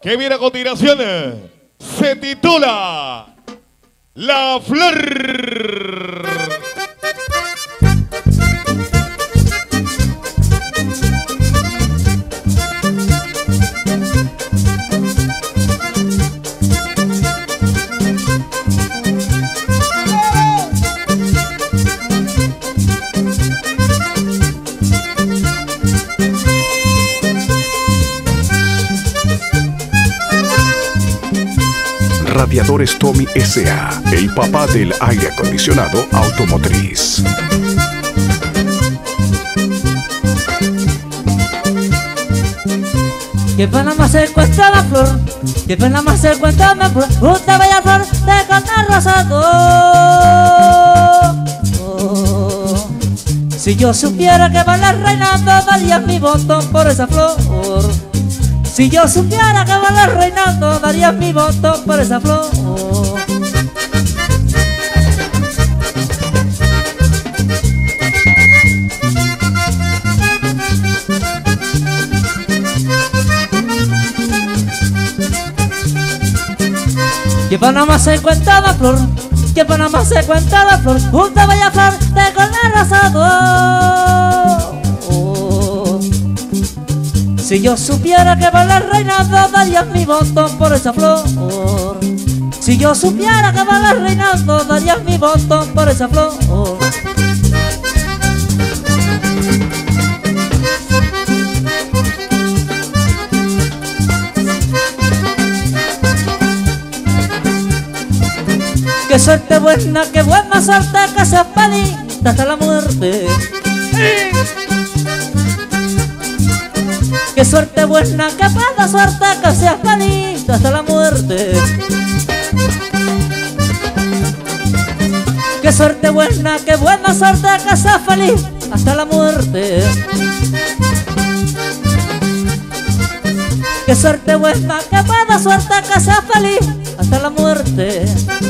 que viene a continuación se titula La Flor. Radiadores Tommy S.A., el papá del aire acondicionado automotriz. Que pena más se cuesta la flor, que pena más se cuesta la flor, una bella flor de cantar rosado. Oh, si yo supiera que va reinando, daría mi voto por esa flor. Si yo supiera que va reinando, daría mi voto por esa flor. Que Panamá se encuentra la flor, que Panamá se encuentra la flor, una bella flor de color rosado. Si yo supiera que va reinando, daría mi voto por esa flor. Si yo supiera que va reinando, daría mi voto por esa flor. Qué suerte buena, qué buena suerte, que seas feliz hasta la muerte. Qué suerte buena, qué buena suerte, que seas feliz hasta la muerte. Qué suerte buena, qué buena suerte, que seas feliz hasta la muerte. Qué suerte buena, qué buena suerte, que seas feliz hasta la muerte.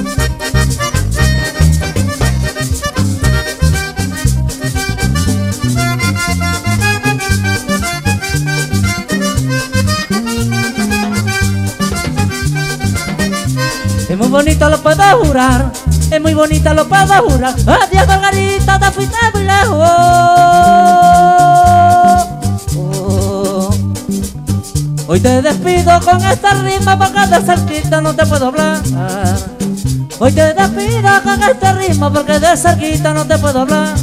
Es muy bonito, lo puedo jurar, es muy bonita, lo puedo jurar. Adiós, Margarita, te fuiste muy lejos. Hoy te despido con esta rima porque de cerquita no te puedo hablar. Hoy te despido con este ritmo porque de cerquita no te puedo hablar.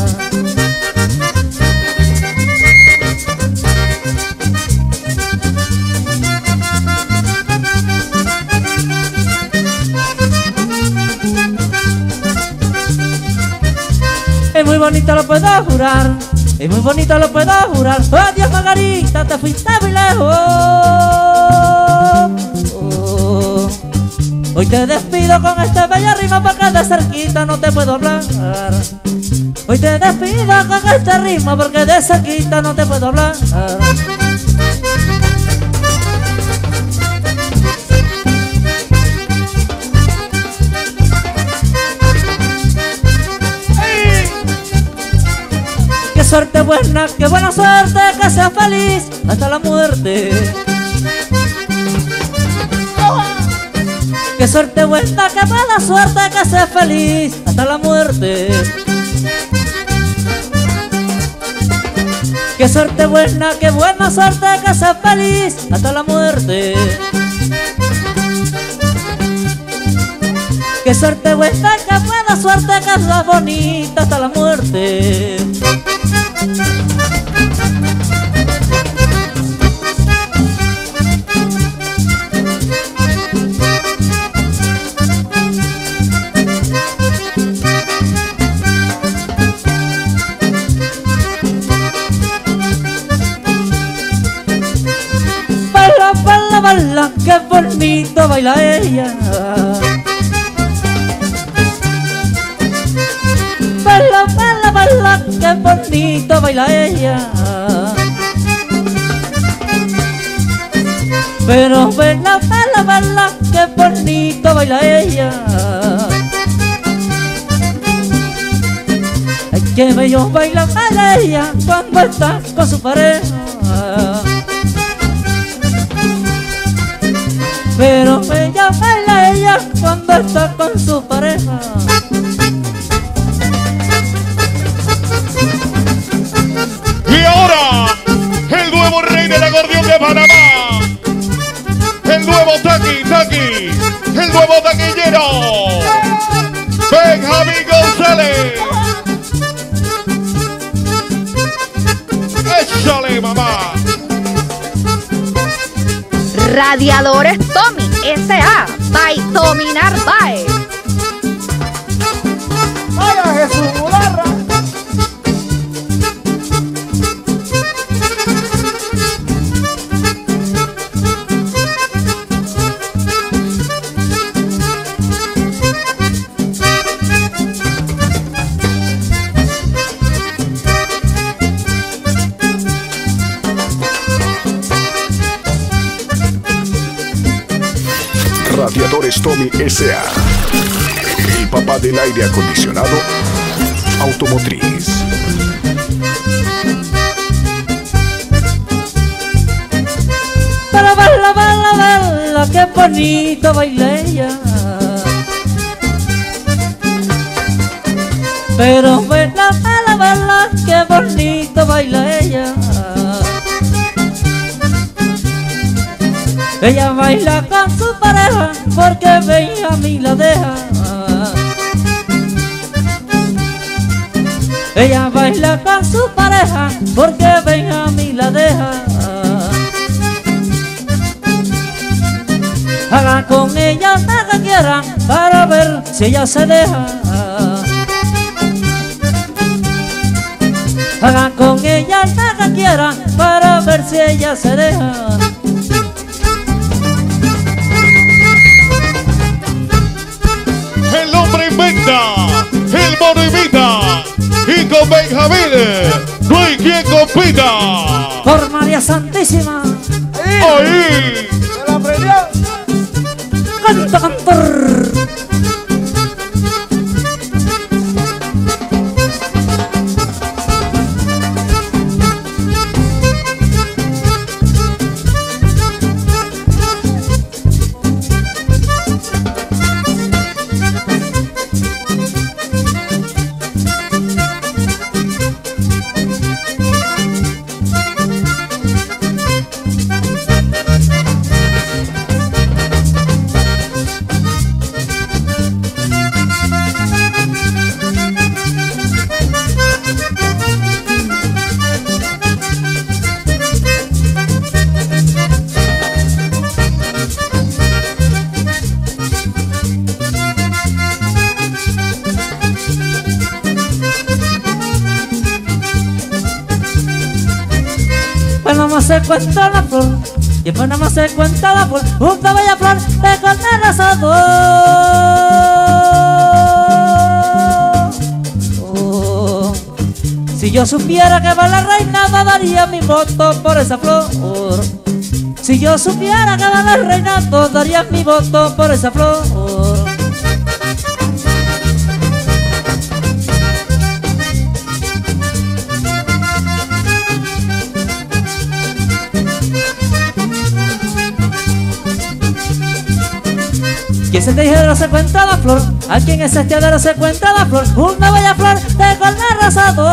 Es muy bonito, lo puedo jurar, es muy bonito, lo puedo jurar. Adiós, Margarita, te fuiste muy lejos. Hoy te despido con este bello ritmo porque de cerquita no te puedo hablar. Hoy te despido con este ritmo porque de cerquita no te puedo hablar. Qué suerte buena, qué buena suerte, que seas feliz hasta la muerte. Qué suerte buena, qué buena suerte, que seas feliz hasta la muerte. Qué suerte buena, qué buena suerte, que seas feliz hasta la muerte. Qué suerte buena, qué buena suerte, que seas bonita hasta la muerte. Baila, baila, baila, qué bonito baila ella. Baila, baila, baila, qué bonito baila ella. Pero baila, baila, baila, qué bonito baila ella. Ay, qué bello baila, baila ella cuando está con su pareja. ella baila ella cuando está con su pareja. Y ahora, el nuevo rey del acordeón de Panamá. El nuevo Taki, el nuevo taquillero. Benjamín González. Échale, mamá. Radiadores Tommy S.A. by Tommy Narváez. ¡Vaya Jesús Mularra! Radiadores Tommy S.A. El papá del aire acondicionado automotriz. Para verla, verla, verla, qué bonito baila ella. Pero verla, verla, verla, qué bonito baila ella. Ella baila con su pareja porque Benjamín la deja. Ella baila con su pareja porque Benjamín la deja. Hagan con ella lo que quieran para ver si ella se deja. Hagan con ella lo que quieran para ver si ella se deja. El hombre inventa, el mono imita. Y con Benjamín no hay quien compita. Por María Santísima, Ahí. ¡Se la aprendió! canta cantor. Panamá se cuenta la flor, y en Panamá se cuenta la flor, una bella flor de color rosado. Oh, si yo supiera que va la reina, daría mi voto por esa flor. Si yo supiera que va la reina, daría mi voto por esa flor. ¿Quién se tejero se encuentra la flor? Aquí en ese estiadero se encuentra la flor, una bella flor de color rosado.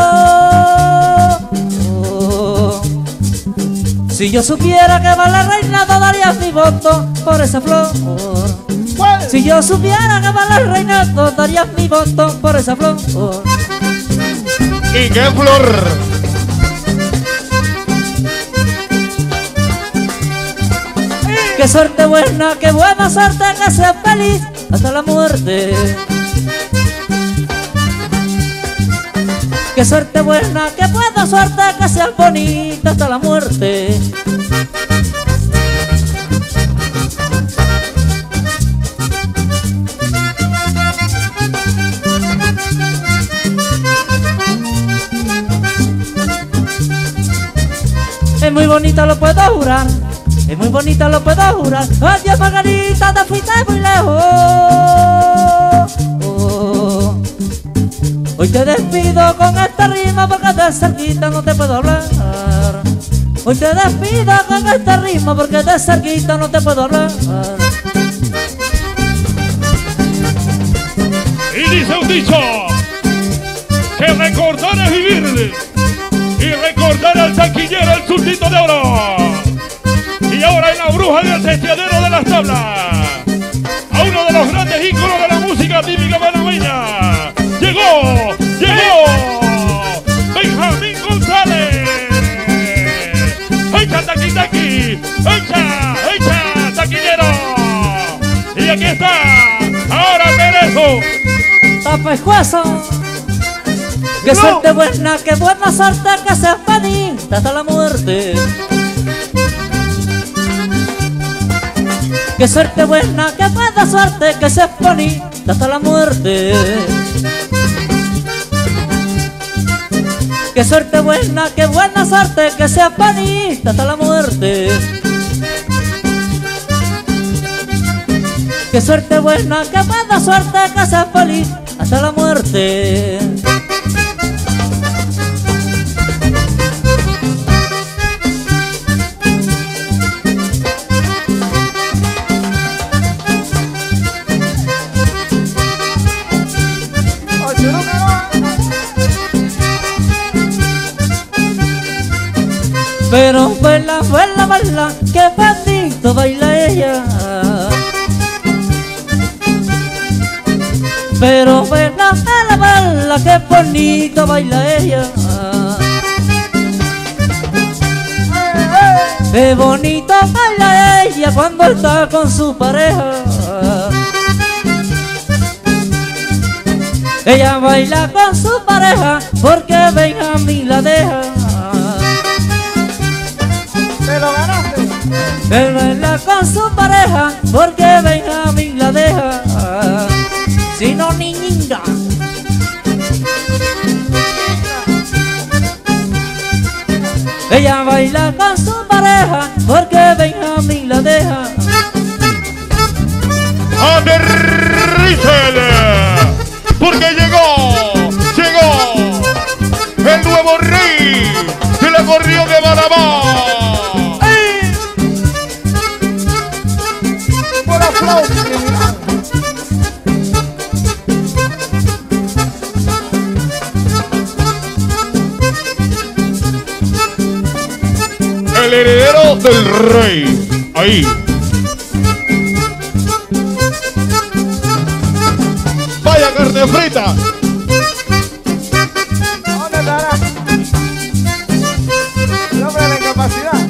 Oh, si yo supiera que va la reina, daría mi voto por esa flor. Si yo supiera que va la reina, daría mi voto por esa flor. ¿Y qué flor? Qué suerte buena, qué buena suerte, que seas feliz hasta la muerte. Qué suerte buena, qué buena suerte, que seas bonita hasta la muerte. Es muy bonita, lo puedo jurar. Es muy bonita, lo puedo jurar. Adiós, Margarita, te fuiste muy lejos. Oh, hoy te despido con este ritmo porque de cerquita no te puedo hablar. Hoy te despido con este ritmo porque de cerquita no te puedo hablar. dice un dicho, que recordar es vivir y recordar al taquillero, el surtito de oro. Y ahora en la bruja del testeadero de las tablas, a uno de los grandes íconos de la música típica panameña. Llegó Benjamín González. ¡Echa taqui taqui! ¡Echa taquillero! Y aquí está, ahora Tereso. Tapejueso. Que suerte buena, que buena suerte, que seas feliz hasta la muerte. Que suerte buena, que buena suerte, que seas feliz hasta la muerte. Que suerte buena, que buena suerte, que seas feliz hasta la muerte. Que suerte buena, que buena suerte, que seas feliz hasta la muerte. Pero baila, que bonito baila ella. Pero baila, que bonito baila ella. Qué bonito baila ella cuando está con su pareja. Ella baila con su pareja porque Benjamín la deja. Te lo ganaste. Él baila con su pareja porque Benjamín la deja. Si no, niñita. Ella baila con su pareja porque Benjamín la deja. ¡Aterrícele! Porque llegó el nuevo rey del acordeón de Panamá. Por aplauso. El heredero del rey. Ahí. Vaya carne frita. ¿Dónde estará? El hombre de la incapacidad.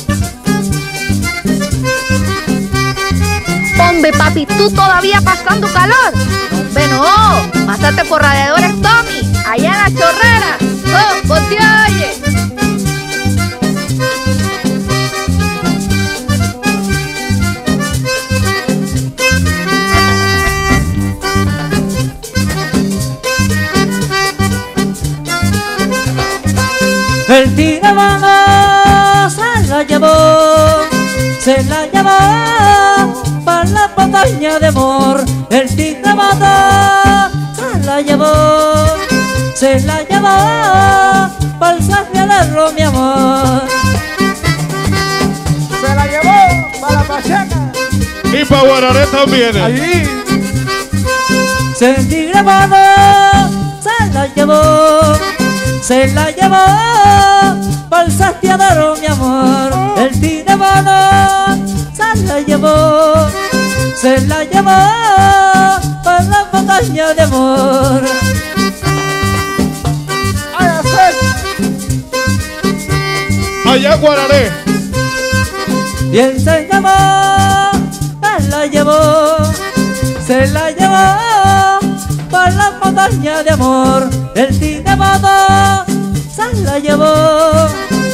Hombre, papi, tú todavía pasando calor. Hombre, no. Pásate por Radiadores Tommy, allá en la Chorrera. Oh, vos te oyes. El tiramano se la llevó para la montaña de amor. El tiramano se la llevó para el safiadero, mi amor. Se la llevó para la Pacheca. Y para Guararé también. Allí. El tiramano se la llevó para el safiadero, mi amor. El tiramano se la llevó para la montaña de amor. Allá Guararé. Y él se la llevó para la montaña de amor. El tiramano se la llevó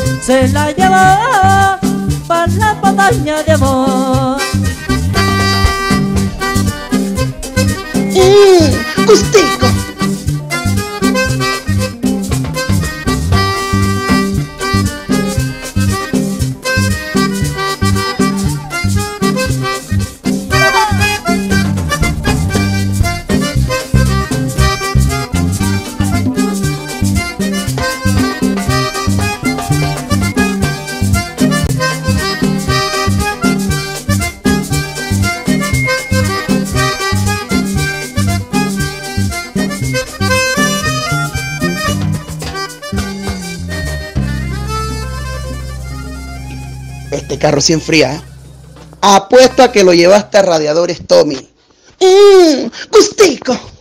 para la montaña de amor. Gustico. Este carro sí enfría, ¿eh? Apuesto a que lo llevaste a Radiadores Tommy. Gustico.